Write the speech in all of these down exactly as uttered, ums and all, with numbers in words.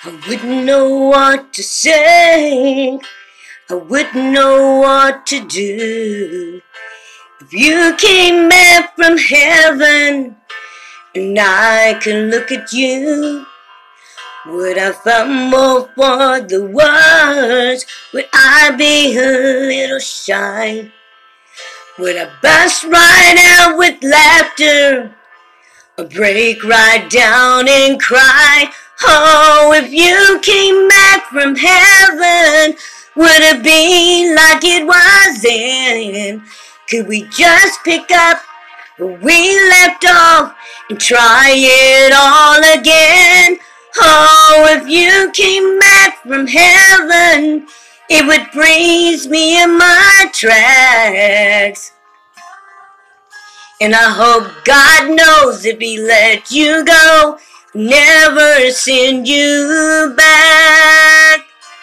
I wouldn't know what to say, I wouldn't know what to do if you came back from heaven and I could look at you. Would I fumble for the words? Would I be a little shy? Would I burst right out with laughter or break right down and cry? Oh, if you came back from heaven, would it be like it was then? Could we just pick up where we left off and try it all again? Oh, if you came back from heaven, it would freeze me in my tracks. And I hope God knows if He let you go, never send you back.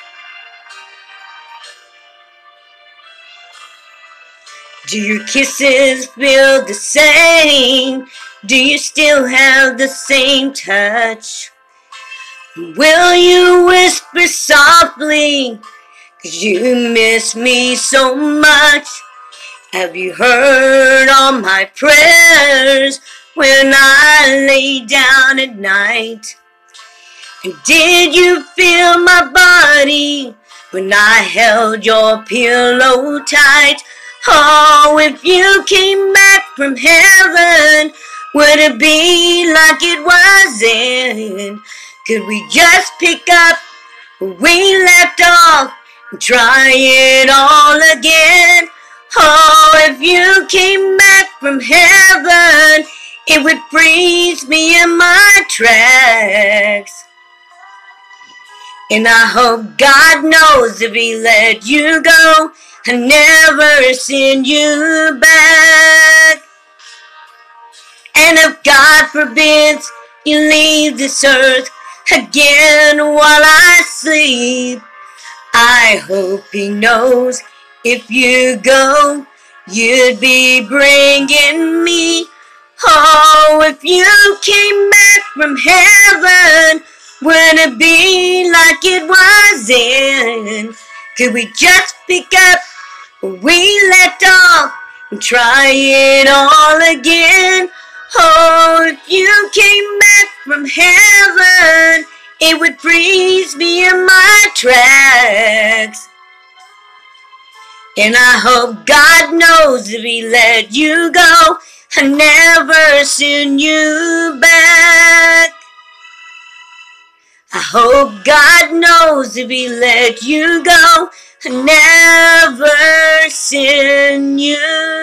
Do your kisses feel the same? Do you still have the same touch? Will you whisper softly, 'cause you miss me so much? Have you heard all my prayers when I lay down at night? And did you feel my body when I held your pillow tight? Oh, if you came back from heaven, would it be like it was then? Could we just pick up where we left off and try it all again? Oh, if you came back from heaven, it would freeze me in my tracks. And I hope God knows if He let you go, I'll never send you back. And if God forbids you leave this earth again while I sleep, I hope He knows if you go, you'd be bringing me. Oh, if you came back from heaven, would it be like it was then? Could we just pick up where we left off and try it all again? Oh, if you came back from heaven, it would freeze me in my tracks. And I hope God knows if He let you go, I'll never send you back. I hope God knows if He let you go, I'll never send you